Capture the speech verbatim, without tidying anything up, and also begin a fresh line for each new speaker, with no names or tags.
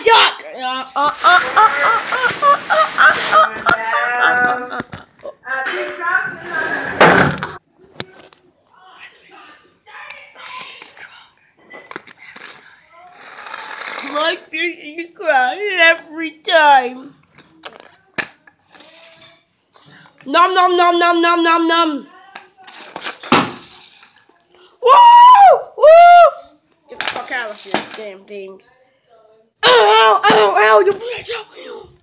duck! Uh, uh, uh, uh, uh, uh, uh, uh, uh, uh, uh, uh. Like this, you cry every time. Nom nom nom nom nom nom nom. Woo! Woo! Get the fuck out of here, damn things. Ow! Ow! Ow! You bitch!